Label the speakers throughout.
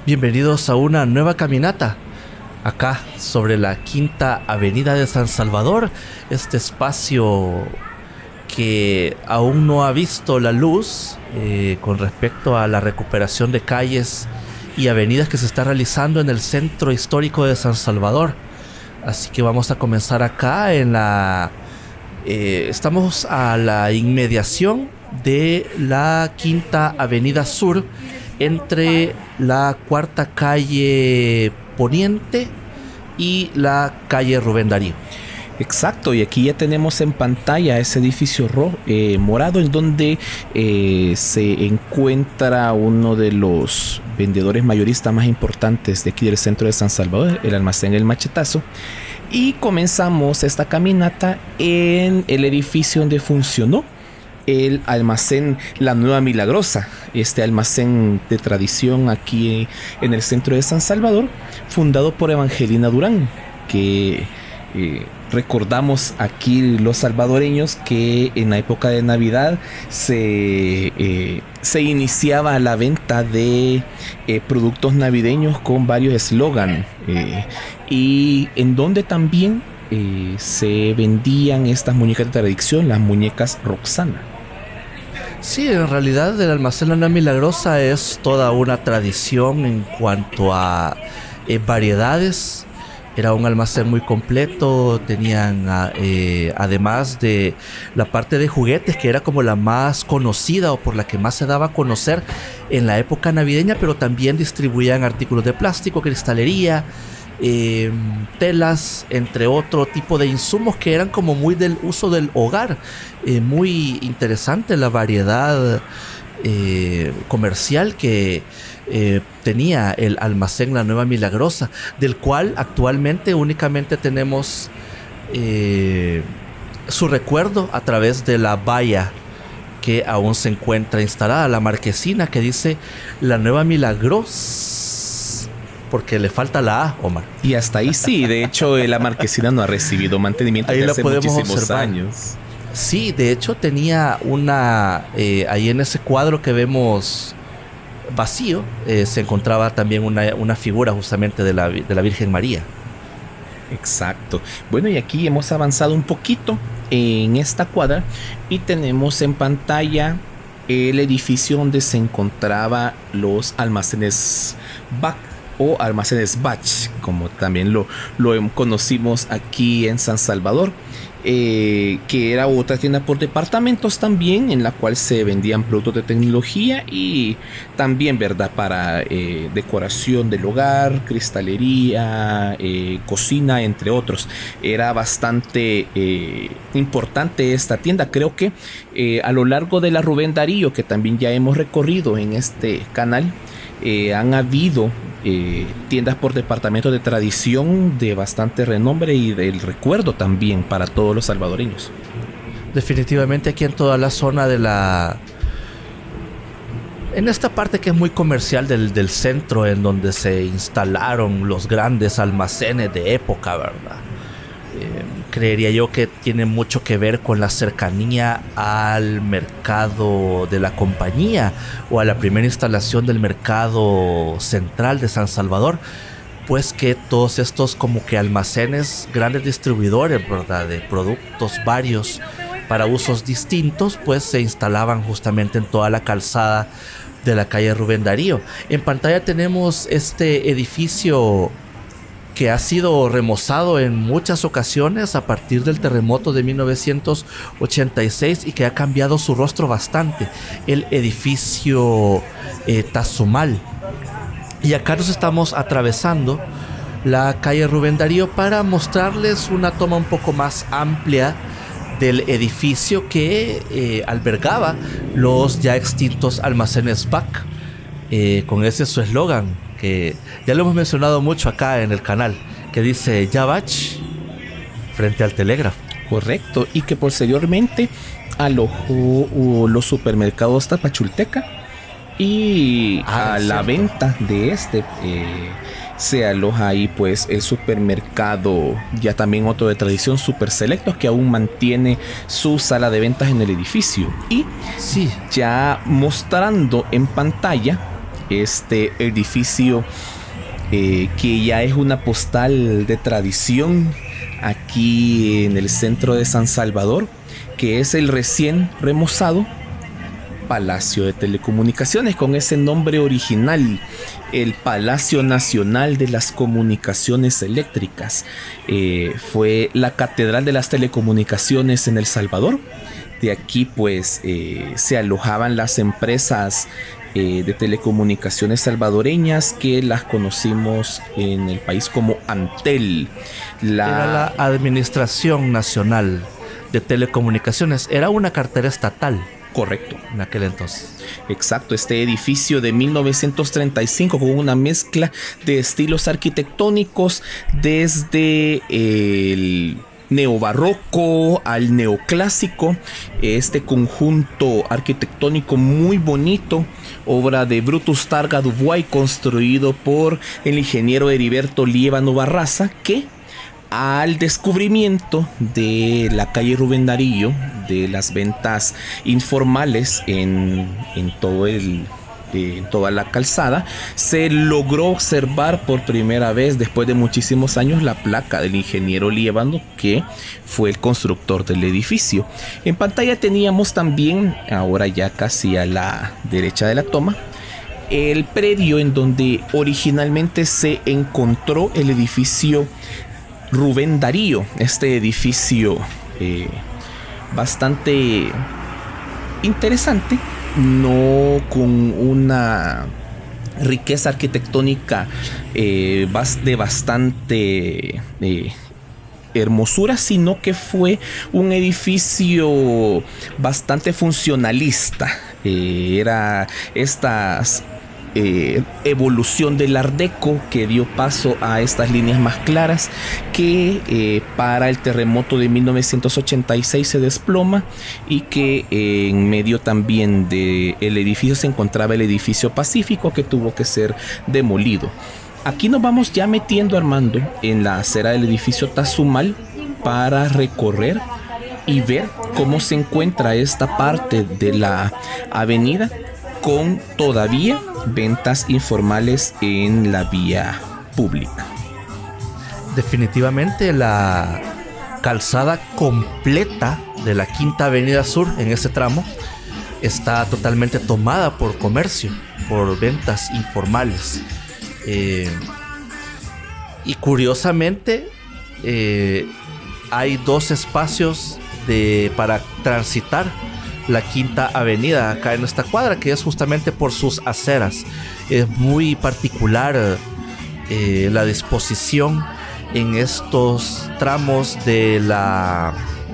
Speaker 1: Bienvenidos a una nueva caminata acá sobre la Quinta Avenida de San Salvador, este espacio que aún no ha visto la luz con respecto a la recuperación de calles y avenidas que se está realizando en el centro histórico de San Salvador. Así que vamos a comenzar acá en la... estamos a la inmediación de la Quinta Avenida Sur, entre la Cuarta Calle Poniente y la calle Rubén Darío.
Speaker 2: Exacto, y aquí ya tenemos en pantalla ese edificio morado en donde se encuentra uno de los vendedores mayoristas más importantes de aquí del centro de San Salvador, el almacén El Machetazo. Y comenzamos esta caminata en el edificio donde funcionó el almacén La Nueva Milagrosa, este almacén de tradición aquí en el centro de San Salvador, fundado por Evangelina Durán, que recordamos aquí los salvadoreños que en la época de Navidad se iniciaba la venta de productos navideños con varios eslogan, y en donde también se vendían estas muñecas de tradición, las muñecas Roxana.
Speaker 1: Sí, en realidad el almacén La Nueva Milagrosa es toda una tradición en cuanto a variedades. Era un almacén muy completo, tenían además de la parte de juguetes, que era como la más conocida o por la que más se daba a conocer en la época navideña, pero también distribuían artículos de plástico, cristalería, telas, entre otro tipo de insumos que eran como muy del uso del hogar. Muy interesante la variedad comercial que tenía el almacén La Nueva Milagrosa, del cual actualmente únicamente tenemos su recuerdo a través de la valla que aún se encuentra instalada, la marquesina que dice La Nueva Milagrosa, porque le falta la A, Omar.
Speaker 2: Y hasta ahí sí, de hecho la marquesina no ha recibido mantenimiento desde hace muchísimos
Speaker 1: observar.
Speaker 2: años.
Speaker 1: Sí, de hecho tenía una... ahí en ese cuadro que vemos vacío, se encontraba también una figura justamente de la Virgen María.
Speaker 2: Exacto. Bueno, y aquí hemos avanzado un poquito en esta cuadra y tenemos en pantalla el edificio donde se encontraba los almacenes Bach o almacenes Bach, como también lo conocimos aquí en San Salvador, que era otra tienda por departamentos también, en la cual se vendían productos de tecnología y también, ¿verdad?, para decoración del hogar, cristalería, cocina, entre otros. Era bastante importante esta tienda. Creo que a lo largo de la Rubén Darío, que también ya hemos recorrido en este canal, han habido tiendas por departamento de tradición de bastante renombre y del recuerdo también para todos los salvadoreños.
Speaker 1: Definitivamente aquí en toda la zona de en esta parte que es muy comercial del centro, en donde se instalaron los grandes almacenes de época, ¿verdad? Creería yo que tiene mucho que ver con la cercanía al mercado de la compañía o a la primera instalación del mercado central de San Salvador, pues que todos estos como que almacenes, grandes distribuidores, ¿verdad?, de productos varios para usos distintos, pues se instalaban justamente en toda la calzada de la calle Rubén Darío. En pantalla tenemos este edificio que ha sido remozado en muchas ocasiones a partir del terremoto de 1986 y que ha cambiado su rostro bastante, el edificio Tazumal. Y acá nos estamos atravesando la calle Rubén Darío para mostrarles una toma un poco más amplia del edificio que albergaba los ya extintos almacenes Bach, con ese su eslogan que ya lo hemos mencionado mucho acá en el canal, que dice "Ya Bach", frente al telégrafo.
Speaker 2: Correcto, y que posteriormente alojó los supermercados Tapachulteca y a la venta de se aloja ahí pues el supermercado, ya también otro de tradición, Super Selectos, que aún mantiene su sala de ventas en el edificio. Y
Speaker 1: sí,
Speaker 2: ya mostrando en pantalla este edificio que ya es una postal de tradición aquí en el centro de San Salvador, que es el recién remozado Palacio de Telecomunicaciones, con ese nombre original, el Palacio Nacional de las Comunicaciones Eléctricas. Fue la catedral de las telecomunicaciones en El Salvador. De aquí pues se alojaban las empresas de telecomunicaciones salvadoreñas, que las conocimos en el país como Antel.
Speaker 1: Era la Administración Nacional de Telecomunicaciones, era una cartera estatal.
Speaker 2: Correcto.
Speaker 1: En aquel entonces.
Speaker 2: Exacto, este edificio de 1935 con una mezcla de estilos arquitectónicos desde el neobarroco al neoclásico. Este conjunto arquitectónico muy bonito, obra de Brutus Targa Dubois, construido por el ingeniero Heriberto Liévano Barraza, que al descubrimiento de la calle Rubén Darío, de las ventas informales en toda la calzada, se logró observar por primera vez, después de muchísimos años, la placa del ingeniero Liévano, que fue el constructor del edificio. En pantalla teníamos también, ahora ya casi a la derecha de la toma, el predio en donde originalmente se encontró el edificio Rubén Darío, este edificio bastante interesante, no con una riqueza arquitectónica de bastante hermosura, sino que fue un edificio bastante funcionalista. Era estas evolución del Art Deco que dio paso a estas líneas más claras, que para el terremoto de 1986 se desploma, y que en medio también del edificio se encontraba el edificio Pacífico, que tuvo que ser demolido. Aquí nos vamos ya metiendo, Armando, en la acera del edificio Tazumal para recorrer y ver cómo se encuentra esta parte de la avenida, con todavía ventas informales en la vía pública.
Speaker 1: Definitivamente la calzada completa de la Quinta Avenida Sur en ese tramo está totalmente tomada por comercio, por ventas informales. Y curiosamente hay dos espacios para transitar la Quinta Avenida acá en esta cuadra, que es justamente por sus aceras. Es muy particular la disposición en estos tramos de la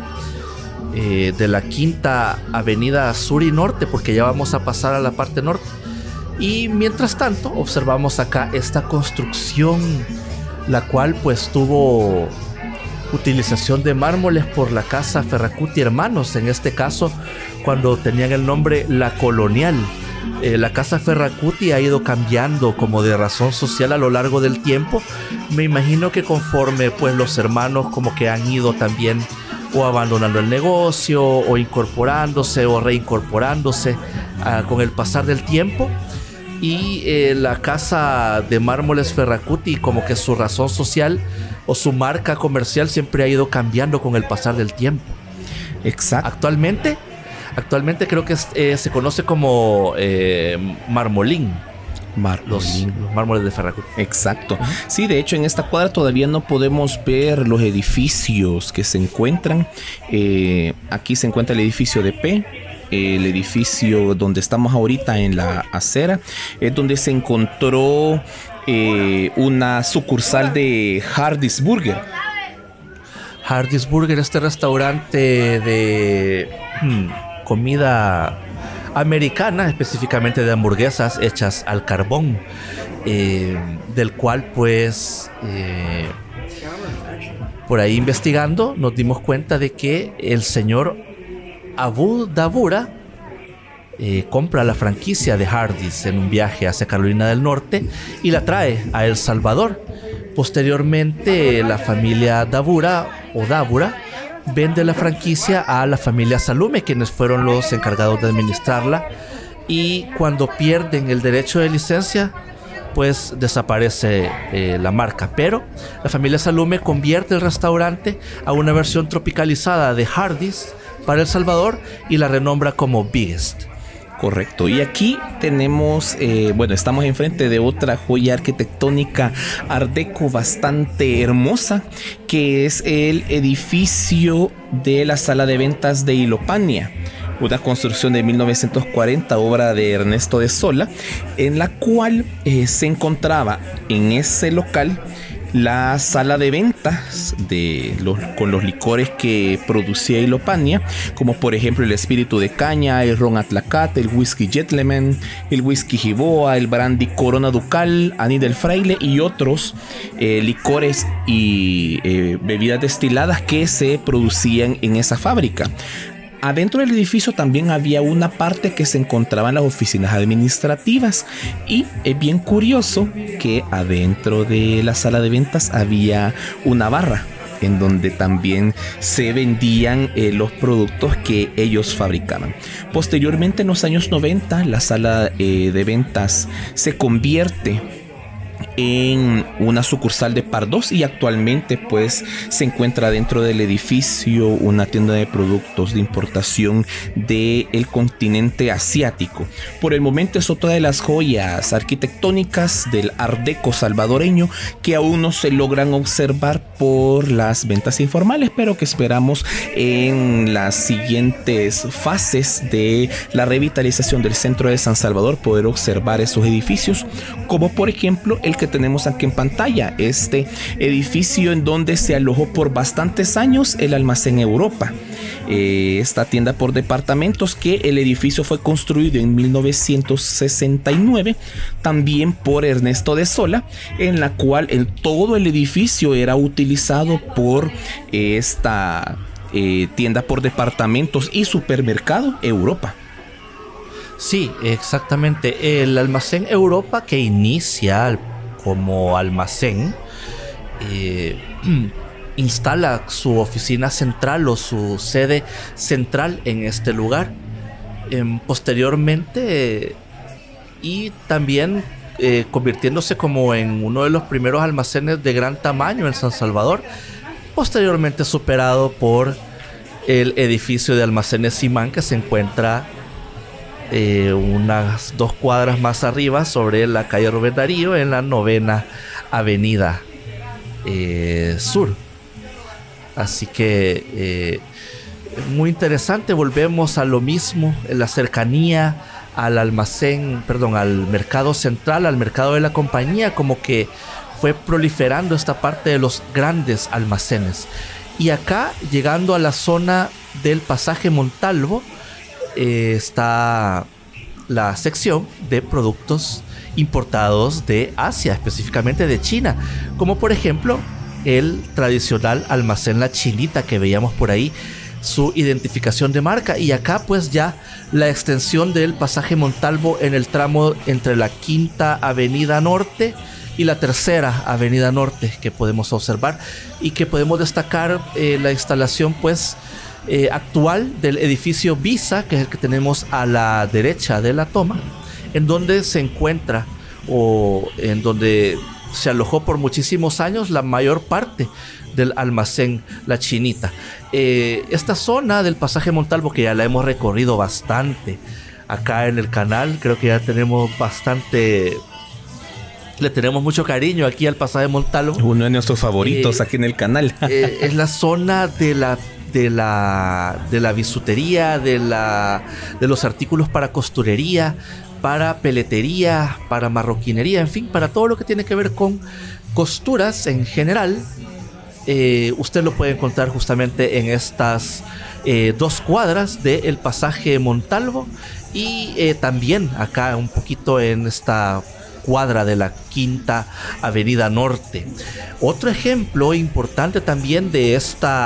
Speaker 1: Quinta Avenida Sur y Norte, porque ya vamos a pasar a la parte norte. Y mientras tanto observamos acá esta construcción, la cual pues tuvo utilización de mármoles por la casa Ferracuti Hermanos, en este caso cuando tenían el nombre La Colonial. La casa Ferracuti ha ido cambiando como de razón social a lo largo del tiempo. Me imagino que conforme pues los hermanos como que han ido también o abandonando el negocio, o incorporándose o reincorporándose con el pasar del tiempo. Y la casa de mármoles Ferracuti, como que su razón social o su marca comercial siempre ha ido cambiando con el pasar del tiempo.
Speaker 2: Exacto.
Speaker 1: Actualmente creo que se conoce como Marmolín. Los mármoles de Ferracuti.
Speaker 2: Exacto. Sí, de hecho en esta cuadra todavía no podemos ver los edificios que se encuentran. Aquí se encuentra el edificio de P. El edificio donde estamos ahorita en la acera es donde se encontró una sucursal de Hardee's Burger.
Speaker 1: Hardee's Burger, este restaurante de comida americana, específicamente de hamburguesas hechas al carbón, del cual pues por ahí investigando nos dimos cuenta de que el señor Abu Dabura compra la franquicia de Hardee's en un viaje hacia Carolina del Norte y la trae a El Salvador. Posteriormente la familia Dabura vende la franquicia a la familia Salume, quienes fueron los encargados de administrarla y cuando pierden el derecho de licencia, pues desaparece la marca. Pero la familia Salume convierte el restaurante a una versión tropicalizada de Hardee's para El Salvador y la renombra como Biggest.
Speaker 2: Correcto. Y aquí tenemos, estamos enfrente de otra joya arquitectónica art deco bastante hermosa, que es el edificio de la sala de ventas de Ilopania, una construcción de 1940, obra de Ernesto de Sola, en la cual se encontraba en ese local la sala de ventas con los licores que producía Ilopania, como por ejemplo el Espíritu de Caña, el Ron Atlacate, el Whisky Gentleman, el Whisky Jiboa, el Brandy Corona Ducal, Aní del Fraile y otros licores y bebidas destiladas que se producían en esa fábrica. Adentro del edificio también había una parte que se encontraba en las oficinas administrativas, y es bien curioso que adentro de la sala de ventas había una barra en donde también se vendían los productos que ellos fabricaban. Posteriormente, en los años 90, la sala de ventas se convierte en una sucursal de Pardos, y actualmente pues se encuentra dentro del edificio una tienda de productos de importación del continente asiático. Por el momento es otra de las joyas arquitectónicas del art deco salvadoreño que aún no se logran observar por las ventas informales, pero que esperamos en las siguientes fases de la revitalización del centro de San Salvador poder observar esos edificios, como por ejemplo el que tenemos aquí en pantalla, este edificio en donde se alojó por bastantes años el Almacén Europa, esta tienda por departamentos, que el edificio fue construido en 1969 también por Ernesto de Sola, en la cual todo el edificio era utilizado por esta tienda por departamentos y supermercado Europa.
Speaker 1: Sí, exactamente. El Almacén Europa, que inicia como almacén, instala su oficina central o su sede central en este lugar. Posteriormente, y también convirtiéndose como en uno de los primeros almacenes de gran tamaño en San Salvador, posteriormente superado por el edificio de Almacenes Simán, que se encuentra unas 2 cuadras más arriba sobre la calle Rubén Darío, en la 9ª Avenida Sur. Así que muy interesante. Volvemos a lo mismo, en la cercanía al almacén, al mercado central, al mercado de la compañía, como que fue proliferando esta parte de los grandes almacenes. Y acá, llegando a la zona del Pasaje Montalvo, está la sección de productos importados de Asia, específicamente de China, como por ejemplo el tradicional almacén La Chinita que veíamos por ahí, su identificación de marca. Y acá pues ya la extensión del Pasaje Montalvo en el tramo entre la 5ª Avenida Norte y la 3ª Avenida Norte, que podemos observar, y que podemos destacar la instalación pues actual del edificio Visa, que es el que tenemos a la derecha de la toma, en donde se encuentra, o en donde se alojó por muchísimos años la mayor parte del almacén La Chinita. Esta zona del Pasaje Montalvo, que ya la hemos recorrido bastante acá en el canal, creo que ya tenemos bastante, le tenemos mucho cariño aquí al Pasaje Montalvo.
Speaker 2: Uno de nuestros favoritos aquí en el canal.
Speaker 1: Es la zona de la bisutería, de los artículos para costurería, para peletería, para marroquinería, en fin, para todo lo que tiene que ver con costuras en general. Usted lo puede encontrar justamente en estas 2 cuadras del Pasaje Montalvo, y también acá un poquito en esta cuadra de la 5ª Avenida Norte. Otro ejemplo importante también de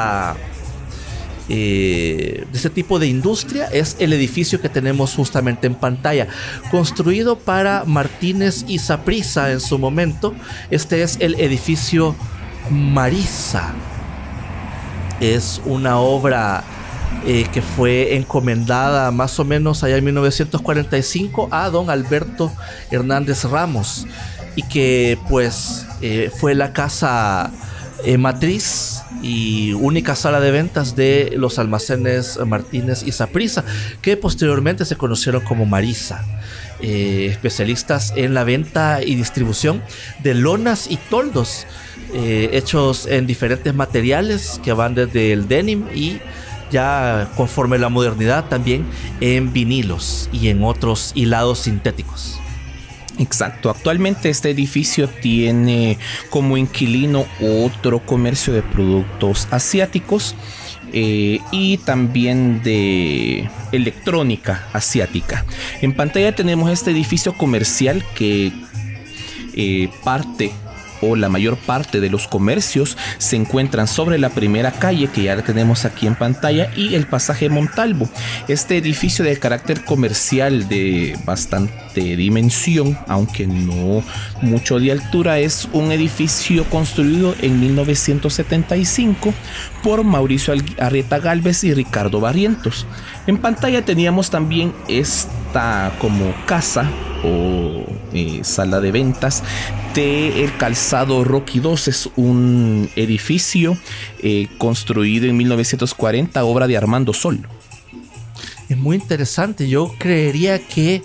Speaker 1: este tipo de industria es el edificio que tenemos justamente en pantalla, construido para Martínez y Saprissa en su momento. Este es el edificio Marisa. Es una obra que fue encomendada más o menos allá en 1945 a don Alberto Hernández Ramos, y que pues fue la casa matriz y única sala de ventas de los almacenes Martínez y Saprissa, que posteriormente se conocieron como Marisa, especialistas en la venta y distribución de lonas y toldos hechos en diferentes materiales que van desde el denim y ya conforme la modernidad también en vinilos y en otros hilados sintéticos.
Speaker 2: Exacto, actualmente este edificio tiene como inquilino otro comercio de productos asiáticos y también de electrónica asiática. En pantalla tenemos este edificio comercial que la mayor parte de los comercios se encuentran sobre la primera calle, que ya la tenemos aquí en pantalla, y el pasaje Montalvo. Este edificio de carácter comercial de bastante dimensión, aunque no mucho de altura, es un edificio construido en 1975 por Mauricio Arrieta Gálvez y Ricardo Barrientos. En pantalla teníamos también esta como casa o sala de ventas de El Calzado Rocky II. Es un edificio construido en 1940, obra de Armando Sol.
Speaker 1: Es muy interesante. Yo creería que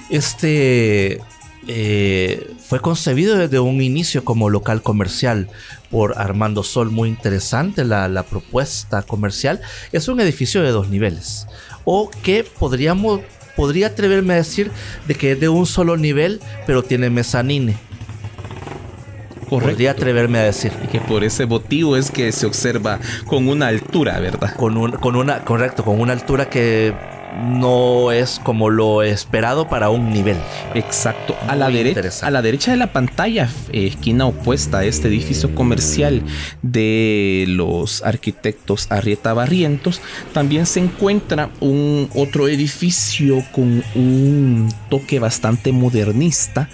Speaker 1: fue concebido desde un inicio como local comercial por Armando Sol. Muy interesante la propuesta comercial. Es un edificio de 2 niveles, o que podría atreverme a decir de que es de un solo nivel, pero tiene mezanine.
Speaker 2: Correcto.
Speaker 1: Podría atreverme a decir.
Speaker 2: Y que por ese motivo es que se observa con una altura, ¿verdad?
Speaker 1: Con una altura que no es como lo esperado para un nivel.
Speaker 2: Exacto. A la derecha de la pantalla, esquina opuesta a este edificio comercial de los arquitectos Arrieta Barrientos, también se encuentra otro edificio con un toque bastante modernista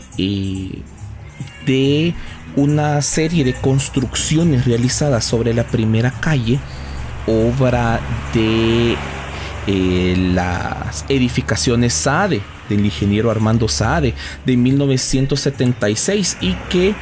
Speaker 2: de una serie de construcciones realizadas sobre la primera calle, obra de las edificaciones Saade, del ingeniero Armando Saade, de 1976, y que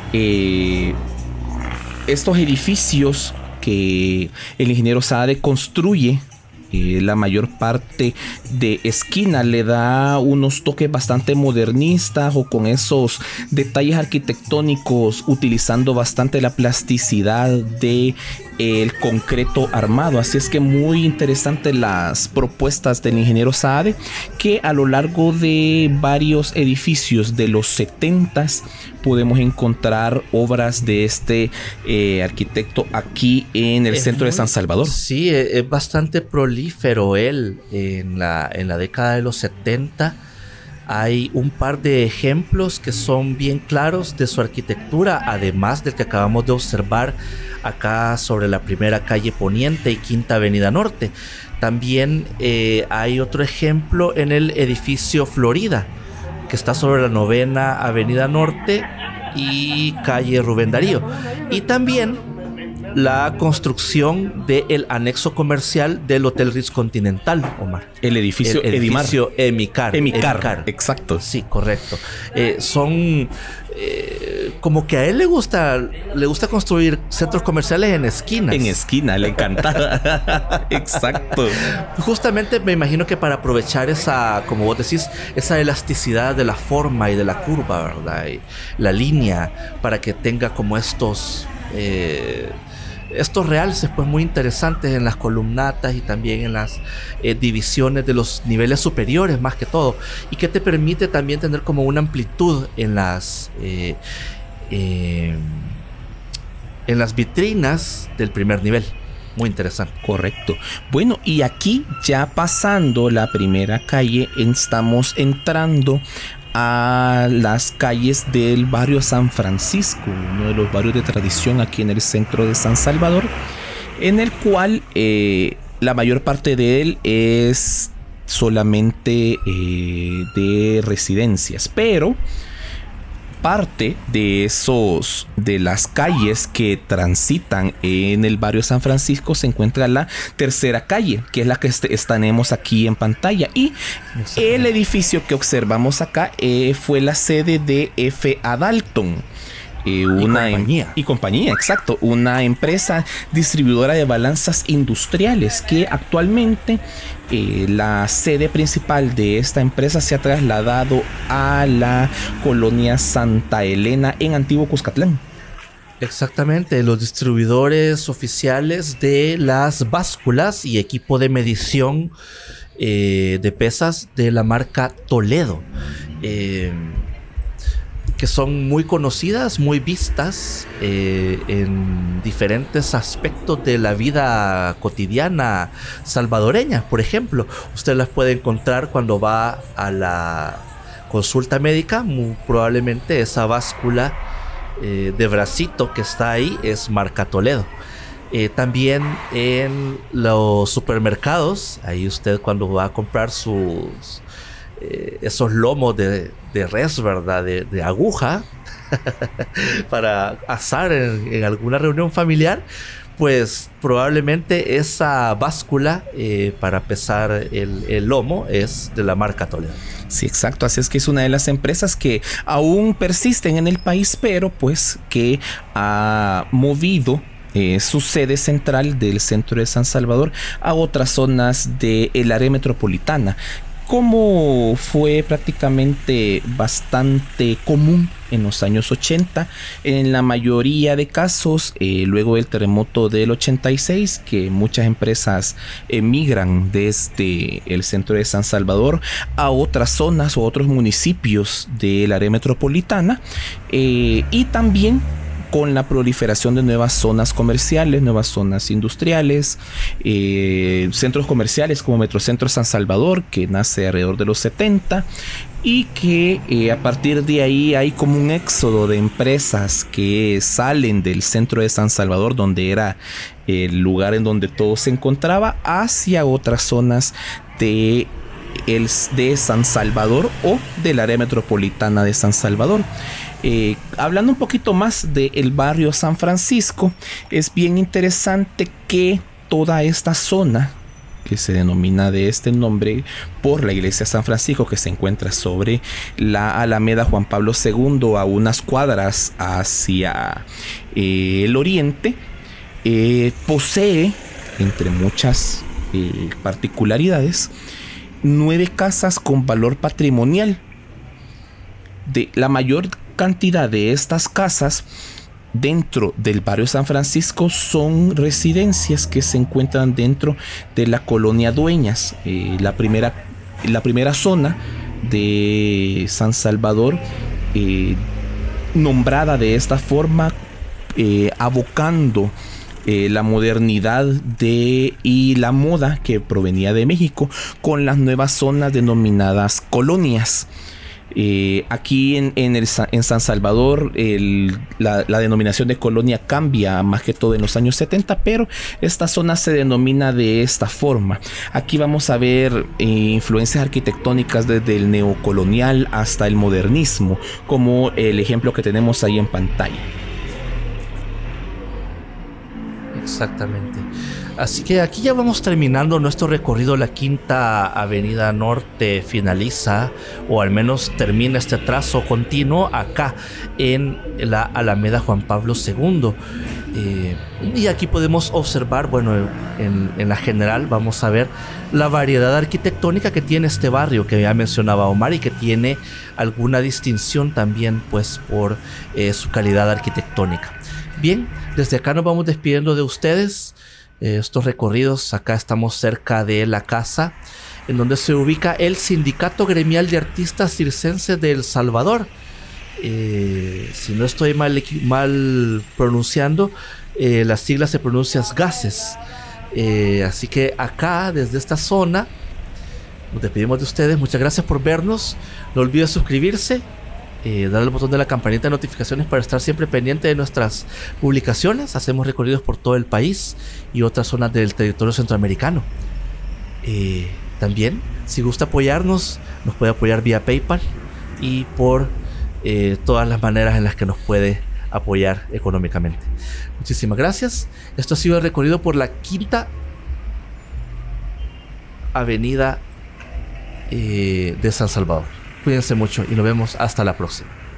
Speaker 2: estos edificios que el ingeniero Saade construye, la mayor parte de esquina, le da unos toques bastante modernistas o con esos detalles arquitectónicos, utilizando bastante la plasticidad de el concreto armado. Así es que muy interesante las propuestas del ingeniero Saade, que a lo largo de varios edificios de los 70s podemos encontrar obras de este arquitecto aquí en el centro de San Salvador.
Speaker 1: Sí, es bastante prolífero él. En la década de los 70 hay un par de ejemplos que son bien claros de su arquitectura, además del que acabamos de observar acá sobre la primera calle Poniente y Quinta Avenida Norte. También hay otro ejemplo en el edificio Florida, que está sobre la 9ª Avenida Norte y calle Rubén Darío. Y también la construcción del anexo comercial del Hotel Ritz Continental, Omar.
Speaker 2: El edificio
Speaker 1: Emicar.
Speaker 2: Exacto.
Speaker 1: Sí, correcto. Son como que a él le gusta construir centros comerciales en esquinas.
Speaker 2: En esquina, le encanta. Exacto.
Speaker 1: Justamente me imagino que para aprovechar esa, como vos decís, esa elasticidad de la forma y de la curva, ¿verdad? Y la línea, para que tenga como estos realces pues muy interesantes en las columnatas y también en las divisiones de los niveles superiores, más que todo, y que te permite también tener como una amplitud en las vitrinas del primer nivel. Muy interesante.
Speaker 2: Correcto. Bueno, y aquí ya pasando la primera calle, estamos entrando a las calles del barrio San Francisco, uno de los barrios de tradición aquí en el centro de San Salvador, en el cual la mayor parte de él es solamente de residencias, pero parte de las calles que transitan en el barrio San Francisco se encuentra la tercera calle, que es la que tenemos aquí en pantalla. Y el edificio que observamos acá fue la sede de F.A. Dalton. Y compañía, exacto, una empresa distribuidora de balanzas industriales que actualmente la sede principal de esta empresa se ha trasladado a la colonia Santa Elena en Antiguo Cuscatlán.
Speaker 1: Exactamente, los distribuidores oficiales de las básculas y equipo de medición de pesas de la marca Toledo. Que son muy conocidas, muy vistas en diferentes aspectos de la vida cotidiana salvadoreña. Por ejemplo, usted las puede encontrar cuando va a la consulta médica. Muy probablemente esa báscula de bracito que está ahí es marca Toledo. También en los supermercados, ahí usted cuando va a comprar sus esos lomos de res, ¿verdad? De aguja para asar en alguna reunión familiar, pues probablemente esa báscula para pesar el lomo es de la marca Toledo.
Speaker 2: Sí, exacto. Así es que es una de las empresas que aún persisten en el país, pero pues que ha movido su sede central del centro de San Salvador a otras zonas del área metropolitana. Como fue prácticamente bastante común en los años 80, en la mayoría de casos, luego del terremoto del 86, que muchas empresas emigran desde el centro de San Salvador a otras zonas o otros municipios del área metropolitana, y también con la proliferación de nuevas zonas comerciales, nuevas zonas industriales, centros comerciales como Metrocentro San Salvador, que nace alrededor de los 70, y que a partir de ahí hay como un éxodo de empresas que salen del centro de San Salvador, donde era el lugar en donde todo se encontraba, hacia otras zonas de San Salvador o del área metropolitana de San Salvador. Hablando un poquito más del barrio San Francisco, es bien interesante que toda esta zona, que se denomina de este nombre por la iglesia San Francisco, que se encuentra sobre la Alameda Juan Pablo II, a unas cuadras hacia el oriente, posee, entre muchas particularidades, 9 casas con valor patrimonial. De la mayor cantidad de estas casas dentro del barrio San Francisco son residencias que se encuentran dentro de la colonia Dueñas, la primera zona de San Salvador, nombrada de esta forma, abocando la modernidad y la moda que provenía de México con las nuevas zonas denominadas colonias. Aquí en San Salvador la denominación de colonia cambia más que todo en los años 70, pero esta zona se denomina de esta forma. Aquí vamos a ver influencias arquitectónicas desde el neocolonial hasta el modernismo, como el ejemplo que tenemos ahí en pantalla.
Speaker 1: Exactamente. Así que aquí ya vamos terminando nuestro recorrido. La Quinta Avenida Norte finaliza, o al menos termina este trazo continuo acá en la Alameda Juan Pablo II. Y aquí podemos observar, bueno, en la general vamos a ver la variedad arquitectónica que tiene este barrio que ya mencionaba Omar, y que tiene alguna distinción también pues por su calidad arquitectónica. Bien, desde acá nos vamos despidiendo de ustedes. Estos recorridos, acá estamos cerca de la casa en donde se ubica el Sindicato Gremial de Artistas Circenses de El Salvador. Si no estoy mal pronunciando, las siglas se pronuncian GACES. Así que acá, desde esta zona, nos despedimos de ustedes. Muchas gracias por vernos. No olviden suscribirse, darle al botón de la campanita de notificaciones para estar siempre pendiente de nuestras publicaciones. Hacemos recorridos por todo el país y otras zonas del territorio centroamericano. También, si gusta apoyarnos, nos puede apoyar vía PayPal y por todas las maneras en las que nos puede apoyar económicamente. Muchísimas gracias. Esto ha sido el recorrido por la Quinta Avenida de San Salvador. Cuídense mucho y nos vemos hasta la próxima.